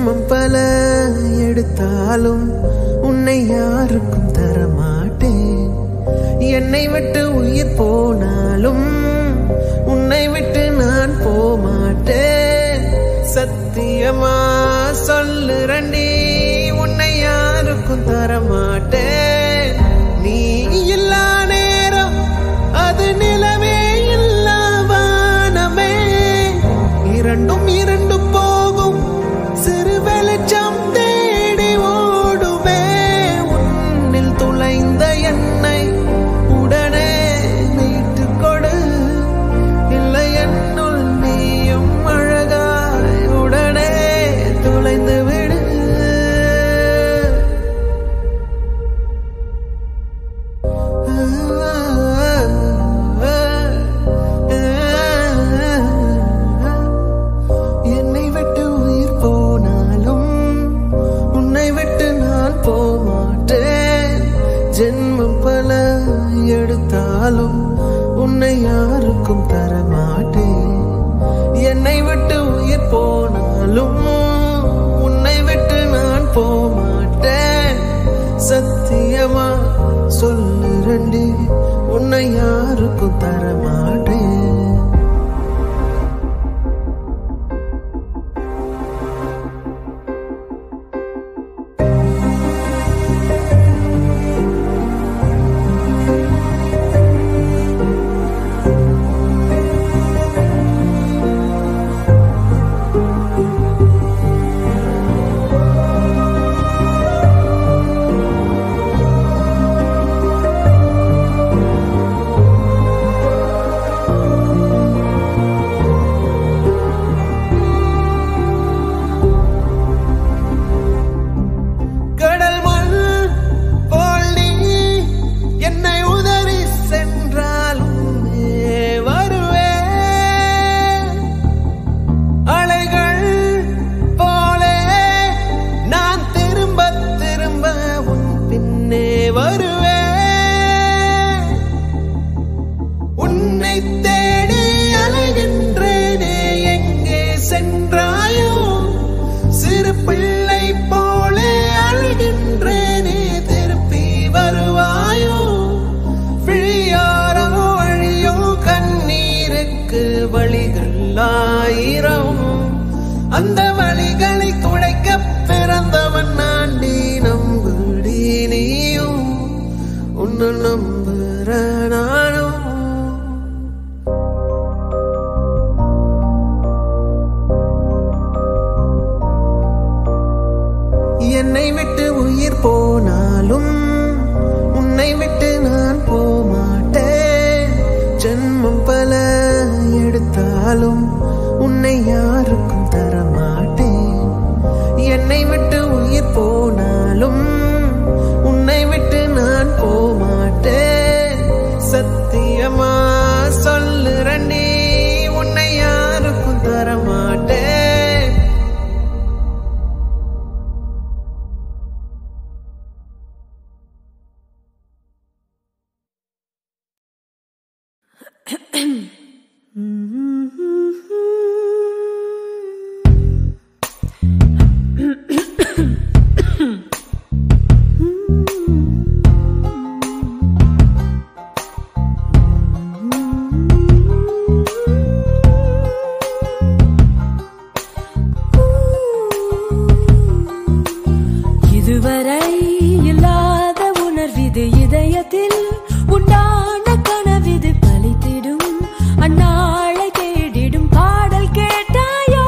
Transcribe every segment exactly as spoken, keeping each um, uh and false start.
ஜென்மம் பல எடுத்தாலும் உன்னை யாருக்கும் தரமாட்டேன். என்னை விட்டு உயிர் போனாலும் உன்னை விட்டு நான் போமாட்டேன். சத்தியமா சொல்லுறண்டி, உன்னை யாருக்கும் தரமாட்டேன். நீ இல்லா நேரம் அது நிலவே இல்லா வானமே, இரண்டும் இரண்டு போகும் சிறு வெளிச்சம் தேடி ஓடுமே. உன்னில் துளைந்த என்னை உடனே மீட்டு கொடு, இல்லை என்னுள் நீயும் அழகாய் உடனே துளைந்து விடு. என்னை விட்டு உயிர் போனாலும் உன்னை விட்டு நான் போமாட்டேன். ஜென்மம் பல எடுத்தாலும் உன்னை யாருக்கும் தரமாட்டேன். என்னை விட்டு உயிர் போனாலும் உன்னை விட்டு நான் போமாட்டேன். சத்தியமா சொல்லுறண்டி, உன்னை யாருக்கும் தரமாட்டேன். வழிகளாயிரம் அந்த வழிகளை துடைக்க பிறந்தவன் நாண்டி. நம்புடி நீயும் உன்னை நம்புற நானும். என்னை விட்டு உயிர் போனாலும் உன்னை விட்டு நான் போமாட்டேன். ஜென்மம் பல எடுத்தாலும் உன்னை யாருக்கும் தரமாட்டேன். என்னை விட்டு உயிர் போனாலும் உன்னை விட்டு நான் போமாட்டேன். சத்தியமா சொல்லுறண்டி, உன்னை யாருக்கும் தரமாட்டேன். இதுவரை இல்லாத உணர்விது இதயத்தில் உண்டான கனவிது பலித்திடும் அந்நாளை தேடிடும் பாடல் கேட்டாயோ.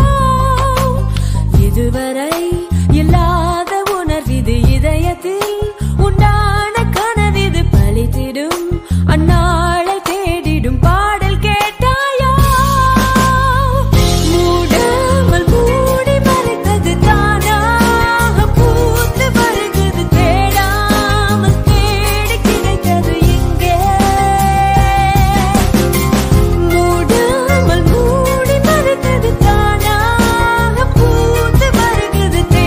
இதுவரை இல்லாத உணர்விது இதயத்தில் உண்டான கனவிது பலித்திடும் அந்நாளை தேடிடும் பாடல் கேட்டாயோ. மூடாமல் மூடி மறைத்தது தானாக பூத்து வருகிறது, தேடாமல் தேடி கிடைத்தது இங்கே. மூடாமல் மூடி மறைத்தது தானாக பூத்து வருகிறது,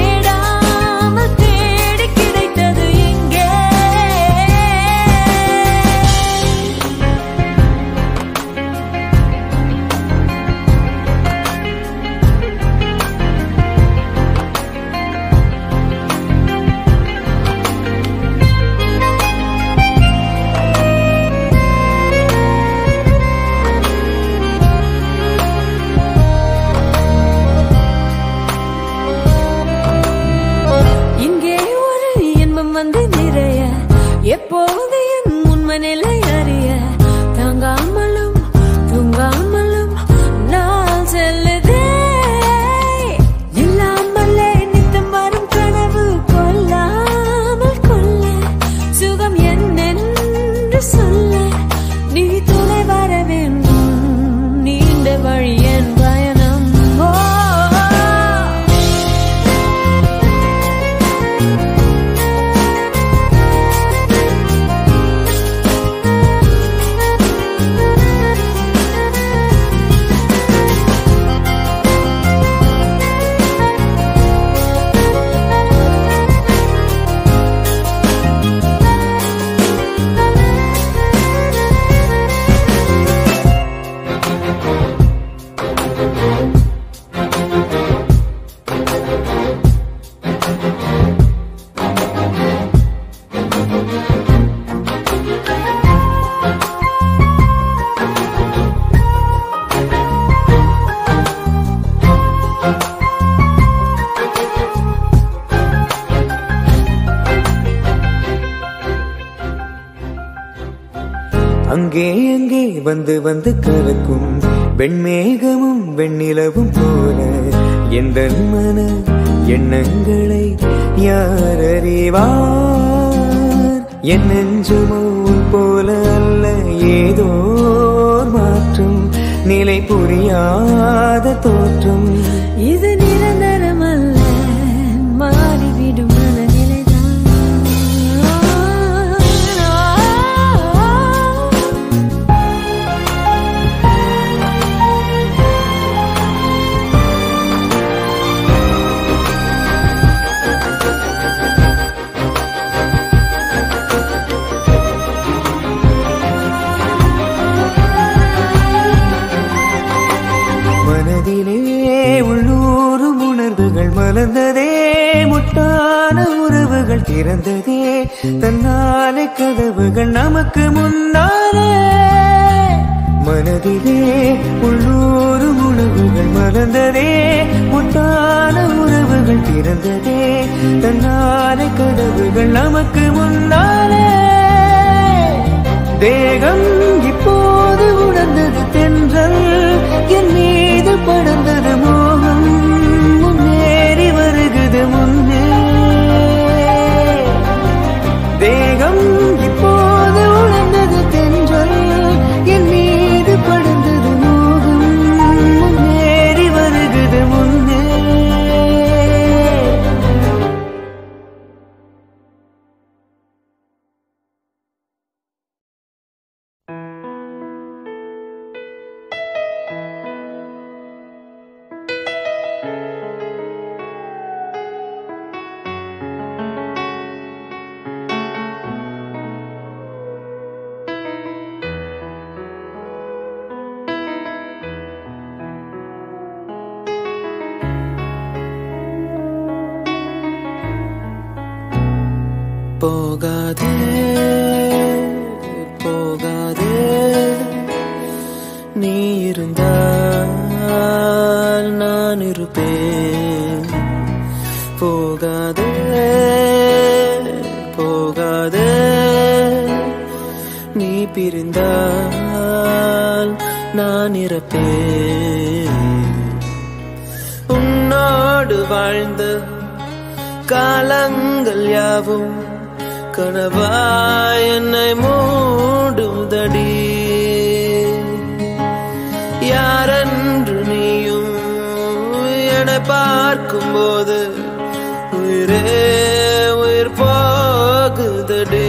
வந்து நிறைய எப்போது என் உண்மை நிலை அறிய தாங்காமலும் தூங்காமலும் நான் செல்லுதே இல்லாமலே நித்தம் வரும் கனவு கொல்லாமல் கொள்ள சுகம் என்னென்று சொல்ல நீ துணை வர வேண்டும் நீண்ட வழி என் பயணம் ஓ அங்கே அங்கே வந்து வந்து கலக்கும் வெண்மேகமும் வெண்ணிலவும் போல எந்த மன எண்ணங்களை யார் அறிவார் என் நெஞ்சுமோ போல அல்ல ஏதோ மாற்றும் நிலை புரியாத தோற்றம் இது நிரந்தரம் அல்ல மாறிவிடும் உள்ளூரும் உணர்வுகள் மலர்ந்ததே முட்டான உறவுகள் திறந்ததே தன்னாலே கதவுகள் நமக்கு முன்னாலே மனதிலே உள்ளூரும் உணர்வுகள் மலர்ந்ததே முட்டான உறவுகள் திறந்ததே தன்னாலே கதவுகள் நமக்கு முன்னாலே தேகம் இப்போது உணர்ந்தது தென்றல் என் மீது படர்ந்தது மோகம் முன்னேறி வருகிறது முன்னே தேகம் இப்போது உணர்ந்தது தென்றல் என் மீது படர்ந்தது மோகம் முன்னேறி வருகிறது முன்னே போகாதே போகாதே நீ இருந்தால் நான் இருப்பேன் போகாதே போகாதே நீ பிரிந்தால் நான் இறப்பேன் உன்னோடு வாழ்ந்த காலங்கள் யாவும் கனவாய் என்னை மூடுதடி யாரென்று நீயும் என்னை பார்க்கும்போது உயிரே உயிர் போகுதடி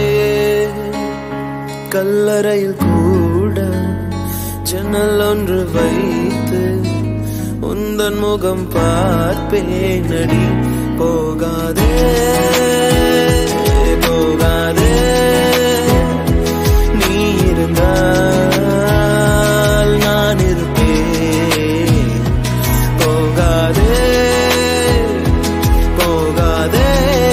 கல்லறையில் கூட ஜன்னல் ஒன்று வைத்து உந்தன் முகம் பார்ப்பேன் அடி போகாதே போகாதே நீ இருந்தால் நான் இருப்பேன் போகாதே போகாதே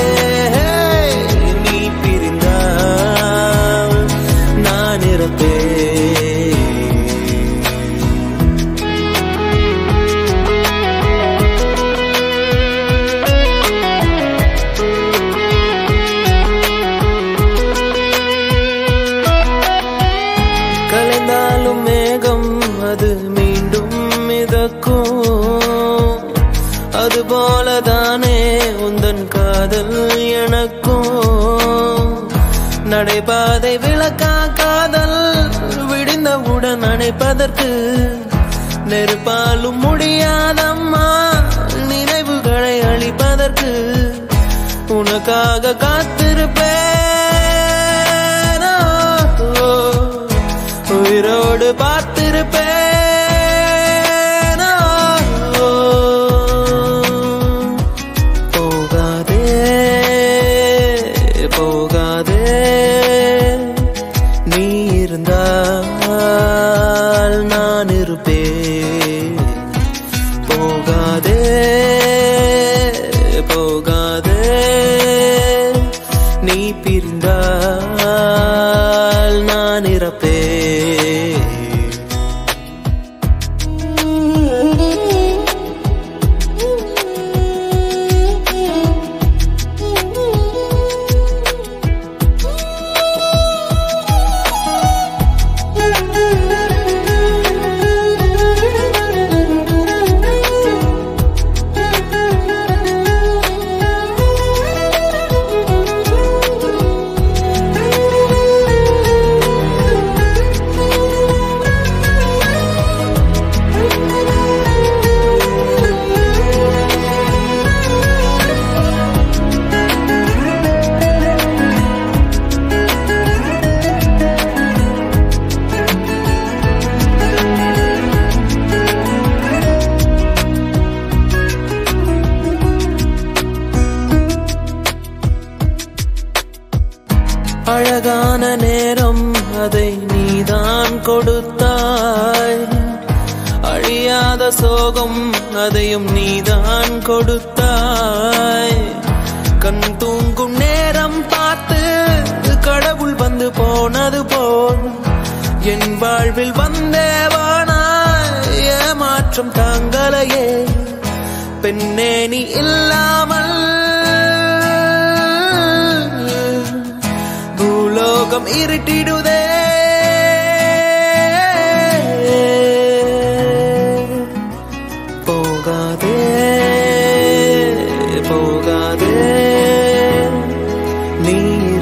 நீ பிரிந்தால் நான் இருப்பேன் நடைபாதை விளக்கா காதல் விடிந்தவுடன் அணைப்பதற்கு நெருப்பாலும் முடியாதம்மா நினைவுகளை அழிப்பதற்கு உனக்காக காத்திருப்பேன் உயிரோடு பார்த்திருப்பேன் போகாதே போகாதே நீ இருந்தால் நான் இருப்பேன் போகாதே போகாதே நீ பிரிந்தால் நான் இறப்பேன் அழகான நேரம் அதை நீதான் கொடுத்தாய் அழியாத சோகம் அதையும் நீதான் கொடுத்தாய் கண் தூங்கும் நேரம் பார்த்து கடவுள் வந்து போனது போல் என் வாழ்வில் வந்தேவானா ஏமாற்றம் தாங்களையே பெண்ணே நீ இல்லாமல் பூலோகம் இருட்டிடுதே போகாதே போகாதே நீ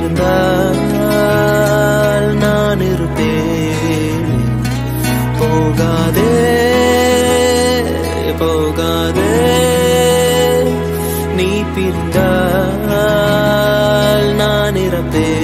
இருந்தால் நான் இருப்பேன் போகாதே போகாதே நீ பிரிந்தால் நான் இறப்பேன்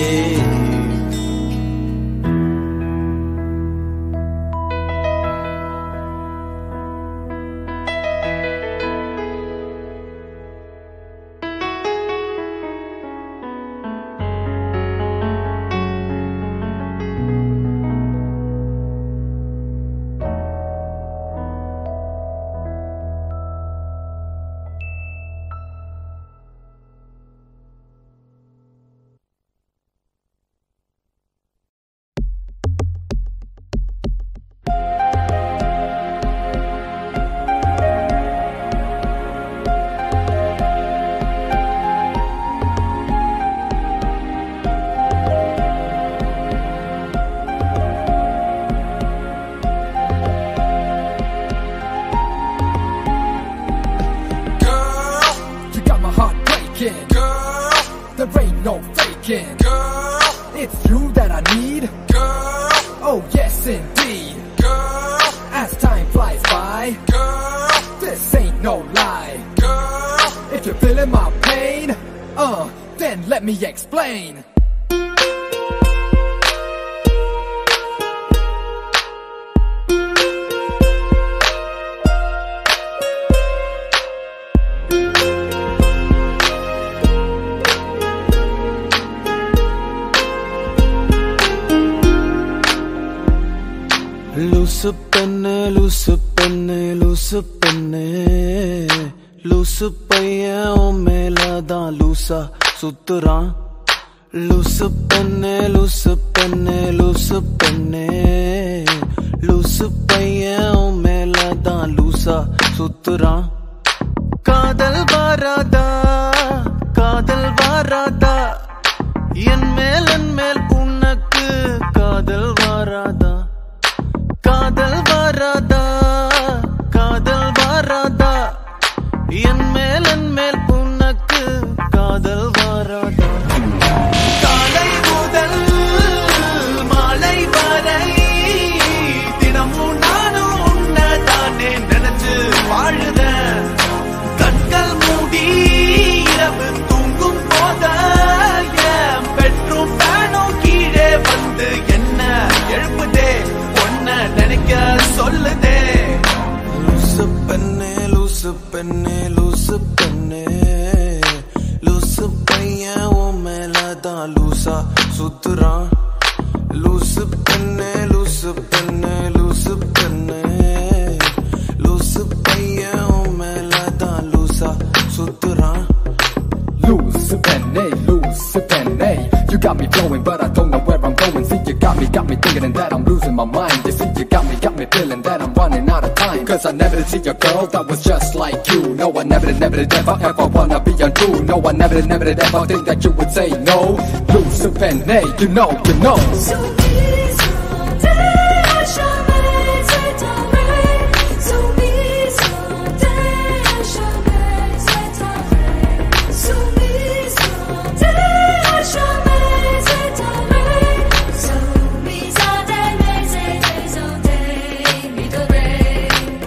Let me explain. லூசு பெண்ணு லூசு பெண்ணு லூசு பெண்ணு லூசு பையன் மேலதான் லூசா சுத்துறான் லூசு பெண்ணு லூசு பெண்ணு லூசு பெண்ணு லூசு பையன் மேலதான் லூசா சுத்துறான் காதல் வராதா காதல் வராதா என் மேல் என் மேல் உனக்கு காதல் வராதா காதல் வராதா காதல் வராதா என் மேல் என் மேல் உனக்கு காதல் வராதா காலை முதல் பெண்ணே லூசு பெண்ணே லூசு பையன் உன் மேலதான் லூசா சுத்துறான் லூசு பெண்ணே லூசு பெண்ணே லூசு பெண்ணே லூசு பையன் உன் மேலதான் லூசா சுத்துறான் Loose penny, loose penny. You got me flowing, but I don't know where I'm going. See, you got me, got me thinking that I'm losing my mind. You see, you got me, got me feeling that I'm running out of time. Cause I never did see a girl that was just like you. No, I never did, never did ever, ever wanna be untrue. No, I never did, never did ever think that you would say no. Loose penny, you know, you know. So please don't dare show me, say don't break. So please don't dare show me, say don't break. So please don't dare show me, say don't break. So please don't dare, say don't dare, me don't break.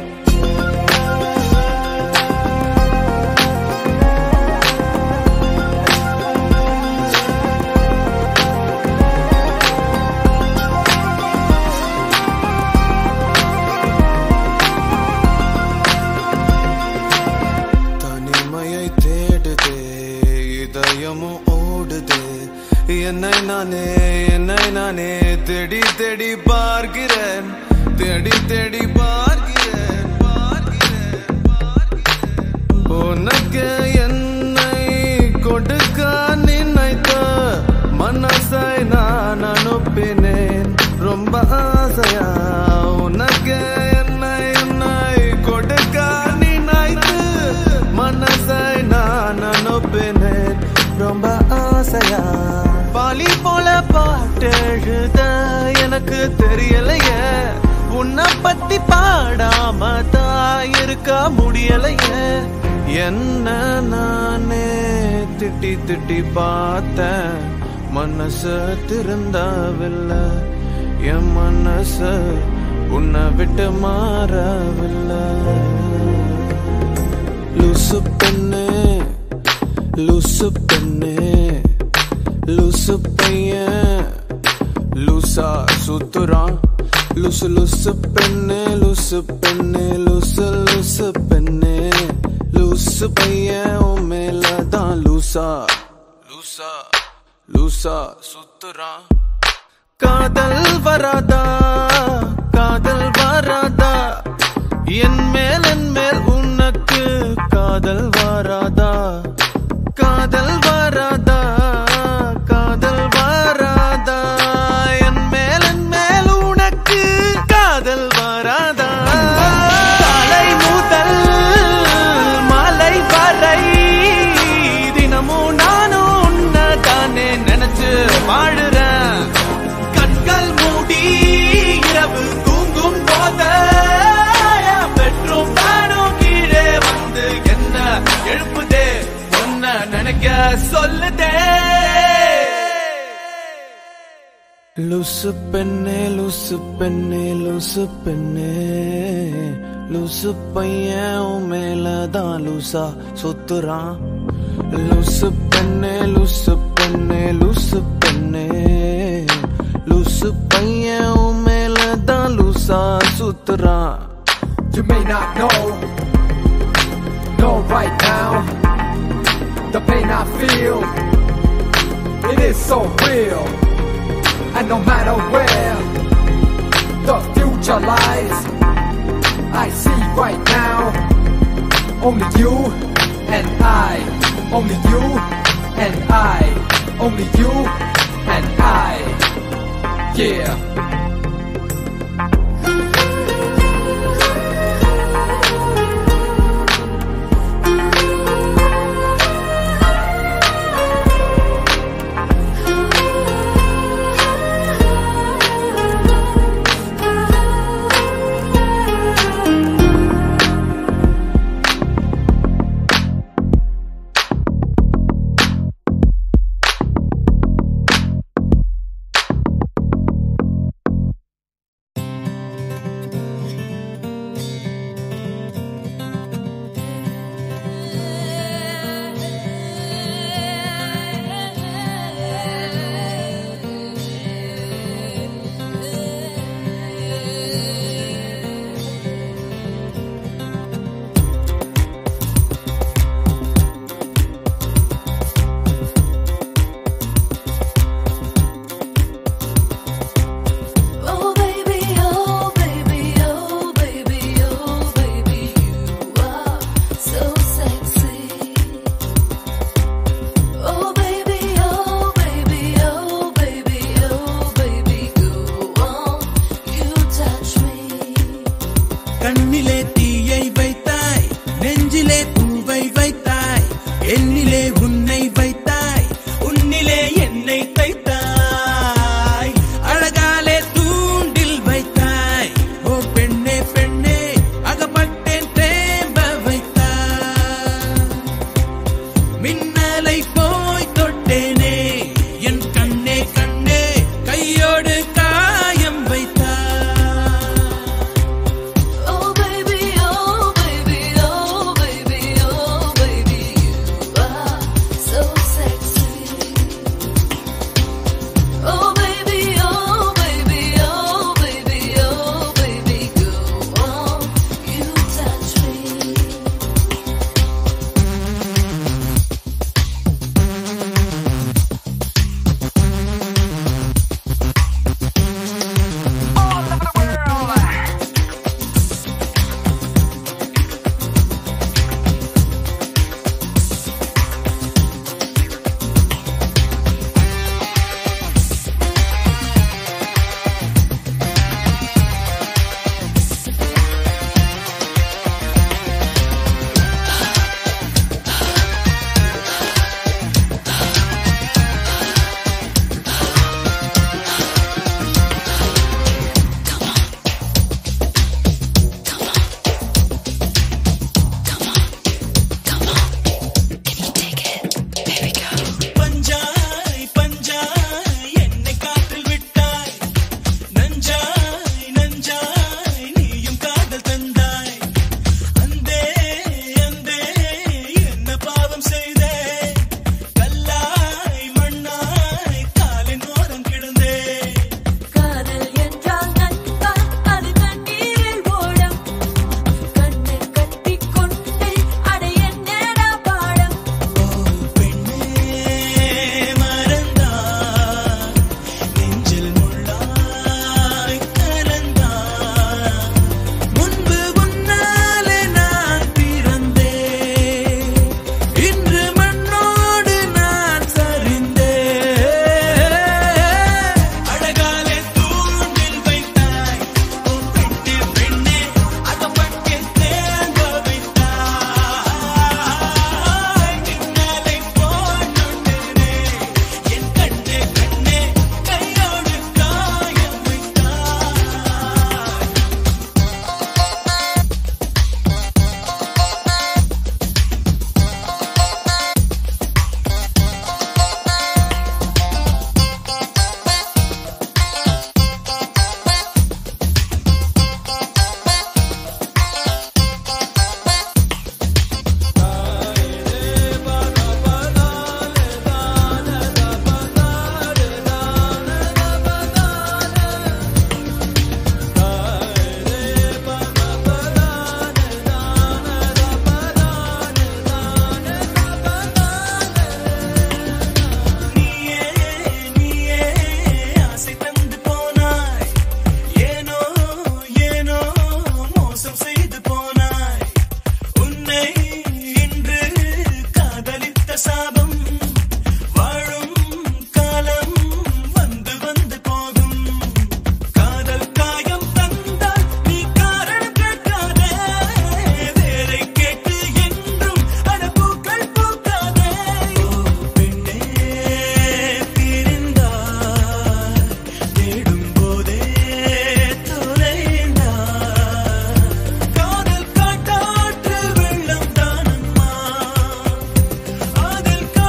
தனிமையை தேடுதே இதயமும் ஓடுதே என்னை நானே என்னை நானே தேடி தேடி பார்க்கிறேன் தேடி தேடி பார்க்கிறேன் பார்க்கிறேன் பார்க்கிறேன் உனக்கு என்னை கொடுக்க நினைத்த மனசை நான் அனுப்பினேன் ரொம்ப ஆசையா உனக்கு என்னை என்னை கொடுக்க நினைத்து மனசை நான் அனுப்பினேன் ரொம்ப ஆசையா பாலி போல பாட்டு எழுத எனக்கு தெரியலையே உன்னை பத்தி பாடாம தான் இருக்க முடியலையே என்ன நானே திட்டி திட்டி பார்த்தேன் மனசு திருந்தவில்லை என் மனசு உன்னை விட்டு மாறவில்லை லூசு பெண்ணே லூசு பெண்ணே லூசு பையன் லூசா சுத்துறான் லூசு லூசு பெண்ணே லூசு பெண்ணே லூசு லூசு பெண்ணே லூசு பையன் உன் மேலதான் லூசா லூசா லூசா சுத்துறான் காதல் வராதா காதல் வராதா என் மேல் என் மேல் உனக்கு காதல் வராதா காதல் வராதா காதல் வராதா என் மேல் என் மேல் உனக்கு காதல் வராதா காலை முதல் மாலை வரை தினமும் நானும் உன்னை தானே நினைச்சு வாழுறேன் கண்கள் மூடி இரவு தூங்கும் போது பெற்றும் நானும் கீழே வந்து என்ன எழுப்புதே ஒன்ன நினைக்க சொல்லுதே லூசு பெண்ணே லூசு பெண்ணே லூசு பெண்ணே லூசு பையன் உன் மேலதான் லூசா சுத்துறான் லூசு பெண்ணே லூசு பெண்ணே லூசு பெண்ணே லூசு பையன் உன் மேலதான் லூசா சுத்துறான் You may not know, know right now, the pain I feel, it is so real. And no matter where the future lies, I see right now, only you and I, only you and I, only you and I, yeah. என்னிலே உன்னை வைத்தாய் உன்னிலே என்னை தைத்தாய் அழகாலே தூண்டில் வைத்தாய் ஓ பெண்ணே பெண்ணே அகப்பட்டேன் தேம்ப வைத்தாய் மின்னலை போய் தொட்டேனே என் கண்ணே கண்ணே கையோடு காயம் வைத்தாய் Oh baby, oh baby, oh baby, oh baby, you are so sexy. Oh baby, oh baby, oh baby, oh baby, go on, you touch me. பஞ்சாய் பஞ்சாய் என்னை காற்றில் விட்டாய் நஞ்சாய் நஞ்சாய் நீயும் காதல் தந்தாய் அந்தே அந்தே என்ன பாவம் செய்தே கல்லாய் மண்ணாய் காலின் ஓரம் கிடந்தே காதல் என்றால் நண்பா அது தண்ணீரில் ஓடம் கண்ணை கட்டிக் கொண்டு அட என்னடா பாடம் பெண்ணே மறந்தாய் நெஞ்சில் முள்ளாய் கலந்தாய் முன்பு உன்னாலே நான் பிறந்தேன் இன்று மண்ணோடு நான் சரிந்தேன் அழகாலே தூண்டில் வைத்தாய் ஓ பெண்ணே பெண்ணே அகப்பட்டேன் தேம்ப வைத்தாய் மின்னலை போய் தொட்டேனே என் கண்ணே கண்ணே கையோடு காயம் வைத்தாய் நீயே நீயே ஆசை தந்து போனாய் ஏனோ ஏனோ மோசம் செய்து போனாய் உன்னை இன்று காதலித்த சாபம் வாழும் காலம் வந்து வந்து போகும் காதல் காயம் தந்தால் நீ காரணம் கேட்காதே வேரை கேட்டு என்றும் அட பூக்கள் பூக்காதே ஓ பெண்ணே பிரிந்தாய் தேடும் போதே தொலைந்தாய் காதல் காட்டாற்று வெள்ளம் தானம்மா அதில்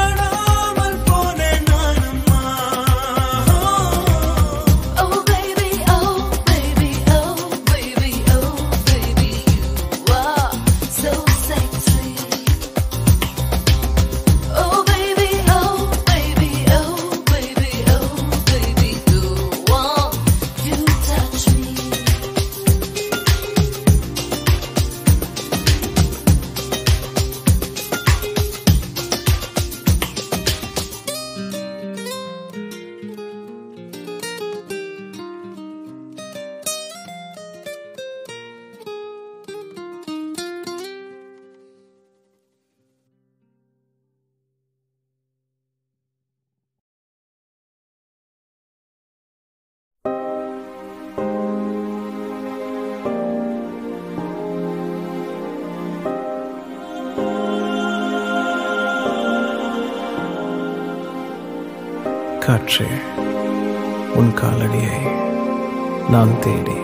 காற்றே உன் காலடியை நான் தேடி,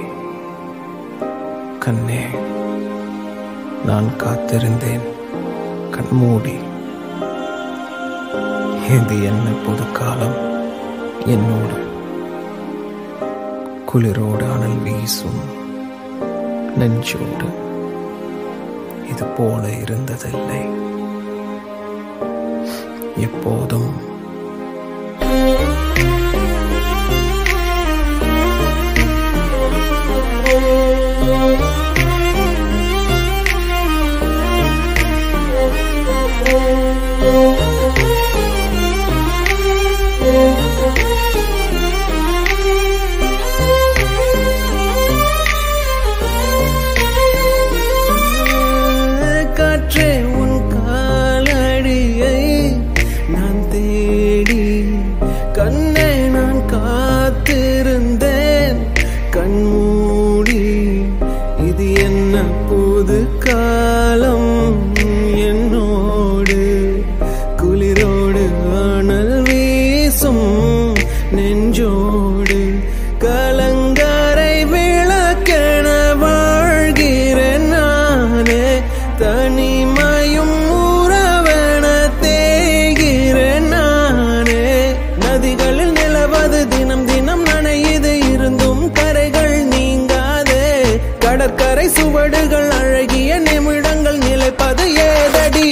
கண்ணே நான் காத்திருந்தேன் கண்மூடி. இது என்ன புது காலம் என்னோடு, குளிரோடு அனல் வீசும் நெஞ்சோடு. இது போல இருந்ததில்லை எப்போதும். காற்றே உன் காலடியை நான் தேடி, கண்ணே நான் காத்திருந்தேன் கண்மூடி. இது என்ன புது காலம் என்னோடு, குளிரோடு அனல் வீசும் நெஞ்சோடு. கலங்கரை விளக்கென வாழ்கிறேன் நானே, தனிமையும் உறவென தேய்கிறேன் நானே. நதிகளில் நிலவது தினம் தினம் நனையுது, இருந்தும் கரைகள் நீங்காதே. கடற்கரை சுவடுகள் அழகிய நிமிடங்கள் நிலைப்பது ஏதடி.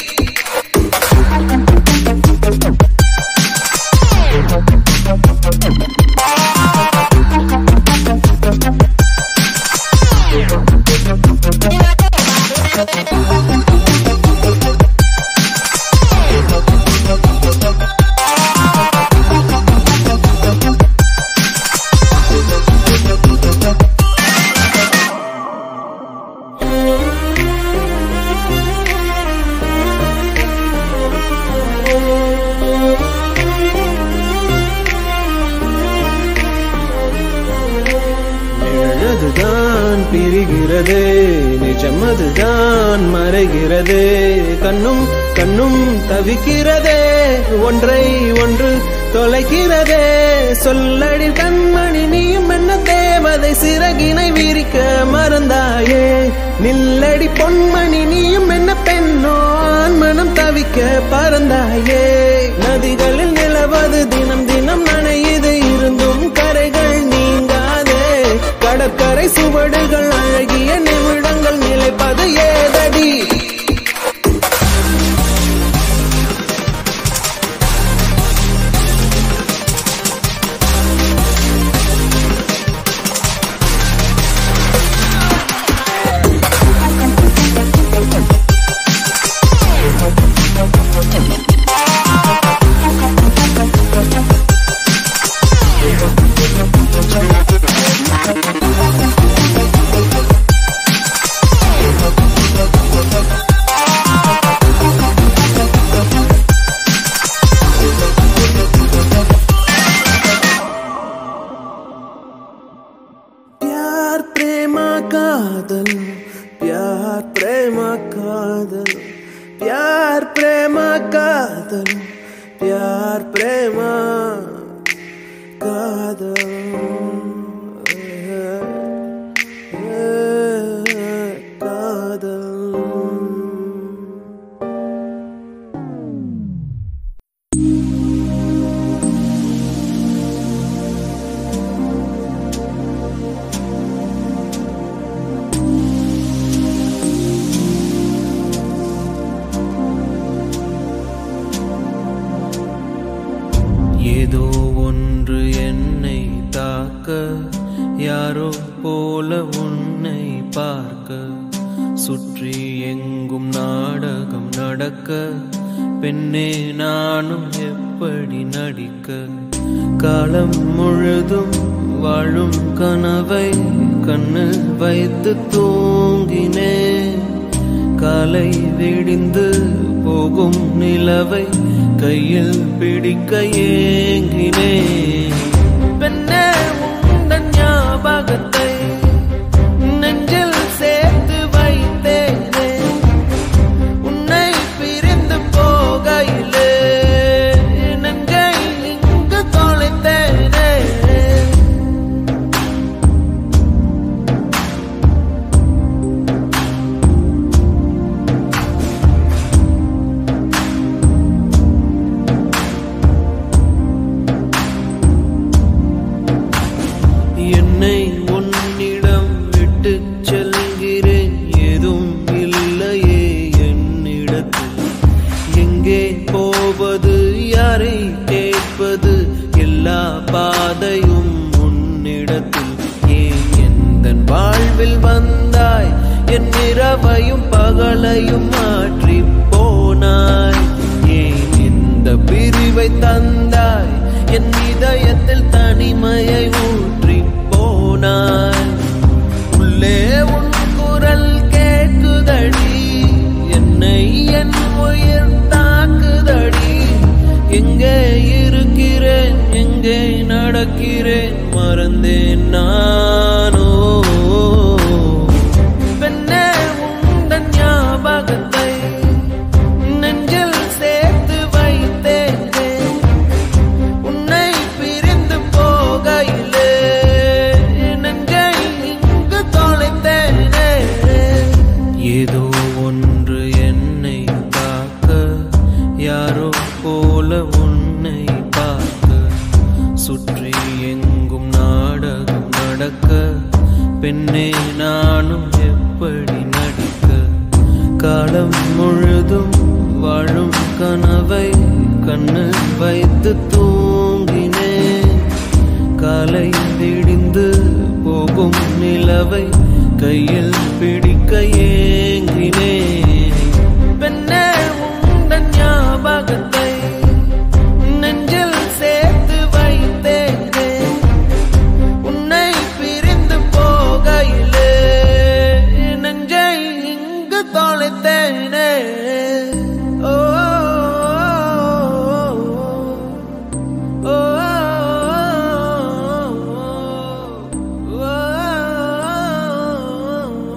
நிழலதுதான் பிரிகிறதே, நிஜமதுதான் மறைகிறதே. கண்ணும் கண்ணும் தவிக்கிறதே, ஒன்றை ஒன்று தொலைக்கிறதே. சொல்லடி கண்மணி நீயும் என்ன தேவதை, சிறகினை விரிக்க மறந்தாயே. நில்லடி பொன்மணி நீயும் என்ன பெண்ணோ, ஆண் மனம் தவிக்க பறந்தாயே. நதிகளில் நிலவது தினம் தினம் நனையுது, இருந்தும் கரைகள் நீங்காதே. கடற்கரை சுவடுகள் அழகிய நிமிடங்கள் நிலைப்பது ஏதடி. प्यार प्रेम कादल, प्यार प्रेम कादल, प्यार प्रेम कादल, प्यार प्रेम कादल. ஏதோ ஒன்று என்னை தாக்க, யாரோ போல உன்னை பார்க்க. சுற்றி எங்கும் நாடகம் நடக்க, பெண்ணே நானும் எப்படி நடிக்க. காலம் முழுதும் வாழும் கனவை கண்ணு வைத்து தூங்கினேன். காலை விடிந்து போகும் நிலவை கையில் பிடிக்க ஏங்கினேன். பெண்ணே உந்தன் ஞாபகத்தை நெஞ்சில் சேர்த்து வைத்தேனே, உன்னை பிரிந்து போகையிலே நெஞ்சை இங்கு யாரை கேட்பது எல்லா பாதையும் உன்னிடத்தில் ஏன் எந்தன் வாழ்வில் வந்தாய் என் இரவையும் பகலையும் மாற்றி போனாய் ஏன் இந்த பிரிவை தந்தாய் என் இதயத்தில் தனிமையை ஊற்றி போனாய் உள்ளே உன் குரல் கேட்குதடி என்னை என் உயிர் தாக்குதடி எங்கே இருக்கிறேன் எங்கே நடக்கிறேன் மறந்தேன் நானோ பெண்ணே உந்தன் ஞாபகத்தை நெஞ்சில் சேர்த்து வைத்தேனே உன்னை பிரிந்து போகையிலே நெஞ்சை இங்கு தொலைத்தேனே ஏதோ ஒன்று என்னை தாக்க யாரோ போல உன்னை பார்க்க சுற்றி எங்கும் நாடகம் நடக்க பெண்ணே நானும் எப்படி நடிக்க காலம் முழுதும் வாழும் கனவை கண்ணு வைத்து தூங்கினேன் காலை விடிந்து போகும் நிலவை கையில் பிடிக்க ஏங்கினேன் பெண்ணே உந்தன் ஞாபகத்தை நெஞ்சில் சேர்த்து வைத்தேனே உன்னை பிரிந்து போகையிலே நெஞ்சை இங்கு தொலைத்தேனே ஓ ஓ ஓ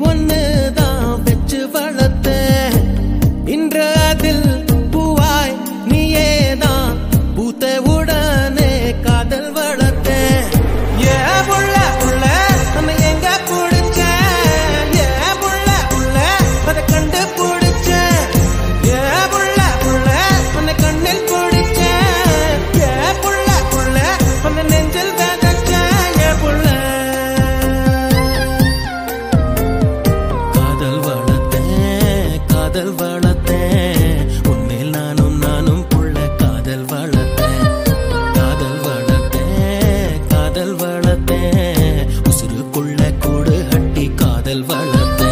ஒன்னுதான் வச்சு வளர்த்தேன். இன்று அதில் பூவாய் நீயேதான் பூத்த உடனே காதல் வளர்த்தேன். ஏ புள்ள புள்ள நம்ம எங்க பிடிச்சேன், ஏ புள்ள புள்ள அதை கண்டு பிடிச்சேன், ஏ புள்ள புள்ள உன்னை கண்ணில் பிடிச்சேன், ஏ புள்ள புள்ள உன்னை நெஞ்சில் விதைச்சேன். ஏ புள்ள காதல் வளர்த்தேன், காதல் வளர்த்தேன், உன்மேல் நானும் நானும் புள்ள காதல் வளர்த்தேன், காதல் வளர்த்தேன், காதல் வளர்த்தேன், உசுருக்குள்ள கூடு கட்டி காதல் வளர்த்தேன்.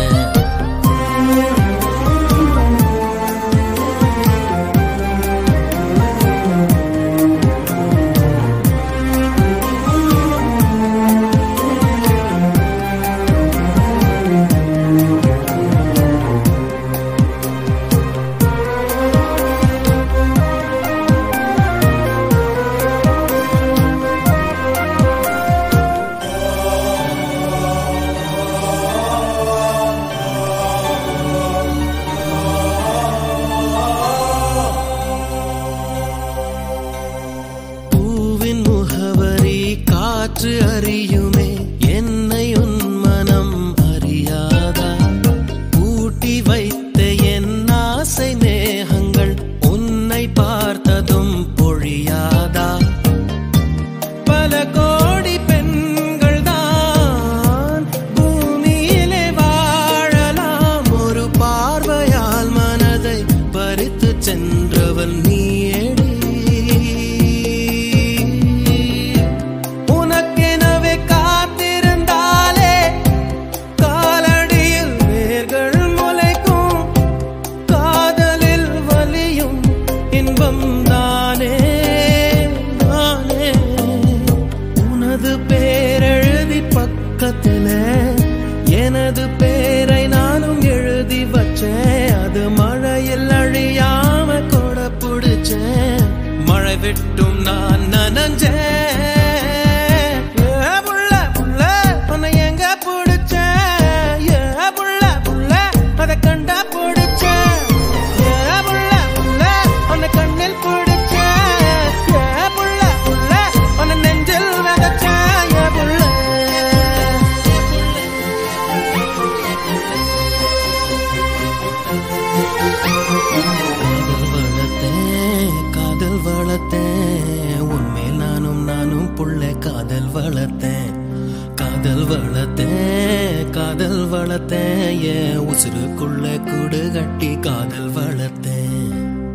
பூவின் முகவரி காற்று அறியுமே, என்னை உன் மனம் அறியாதா? பூட்டி வைத்த என் ஆசை மேகங்கள் உன்னை பார்த்ததும் பொழியாதா? பல கோடி பெண்கள் தான் பூமியிலே வாழலாம், ஒரு பார்வையால் மனதை பறித்து சென்றவன் நீயேடி. உனக்கெனவே காத்திருந்தாலே காலடியில் வேர்கள் முளைக்கும், காதலில் வலியும் இன்பம் தானே நானே. உனது பேரெழுதி பக்கத்துல எனது பேரை நானும் எழுதி வச்சேன், அது மழையில் அழியாம கொட பிடிச்சேன், மழை விட்டும் நான் நனஞ்சேன். ஏ புள்ள புள்ள உன்னை எங்க பிடிச்சேன், ஏ புள்ள புள்ள அதை கண்டா பிடிச்சேன், ஏ புள்ள புள்ள உன்னை கண்ணில் பிடிச்சேன், ஏ புள்ள புள்ள உன்னை நெஞ்சில் விதைச்சேன். ஏ புள்ள காதல் வளர்த்தேன், காதல் வளர்த்தேன், உன்மேல் நானும் நானும் புள்ள காதல் வளர்த்தேன், காதல் வளர்த்தேன், காதல் வளர்த்தேன், என் உசுருக்குள்ள கூடு கட்டி காதல் வளர்த்தேன்.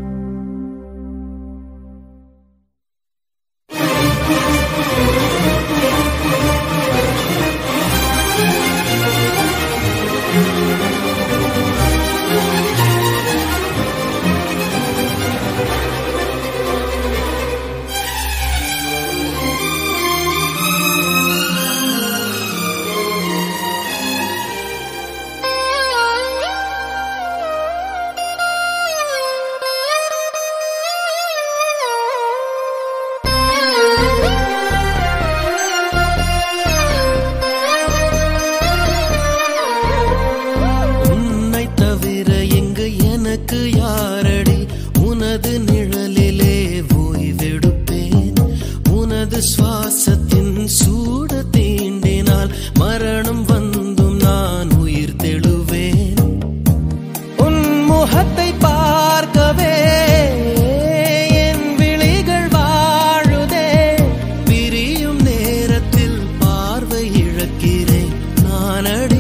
உன்னை தவிர எங்கு எனக்கு யாரடி, உனது நிழலிலே ஓய்வெடுப்பேன், உனது சுவாசத்தின் சூட தீண்டினால் மரணம் வந்தும் நான் உயிர் தெழுவேன். உன் முகத்தை பார்க்கவே என் விழிகள் வாழுதே, பிரியும் நேரத்தில் பார்வை இழக்கிறேன் நானடி.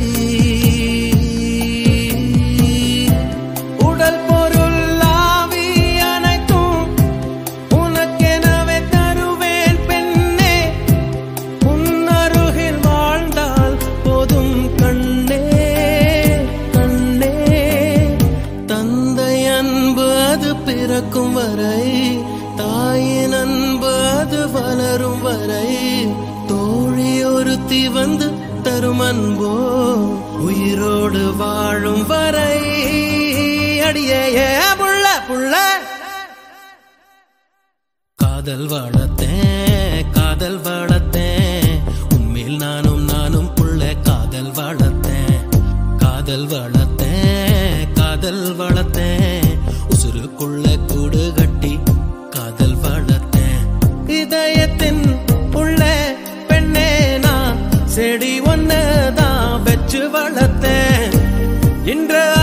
உடல் பொருள் ஆவி அனைத்தும் உனக்கெனவே தருவேன் பெண்ணே, உன் அருகில் வாழ்ந்தால் போதும் கண்ணே கண்ணே. தந்தை அன்பு அது பிறக்கும் வரை, தாயின் அன்பு அது வளரும் வரை, தோழி ஒருத்தி வந்து தரும் அன்போ உயிரோடு வாழும் வரை. அடியே புள்ள புள்ள காதல் வளர்த்தேன், காதல் வளர்த்தேன், உன்மேல் நானும் நானும் புள்ள காதல் வளர்த்தேன், காதல் காதல் வளர்த்தேன் காதல் வளர்த்தேன் உசுருக்குள்ள கூடு கட்டி காதல் வளர்த்தேன் இதயத்தின் உள்ள பெண்ணே நான் செடி ஒன்னதான் வச்சு வளர்த்தேன் இன்று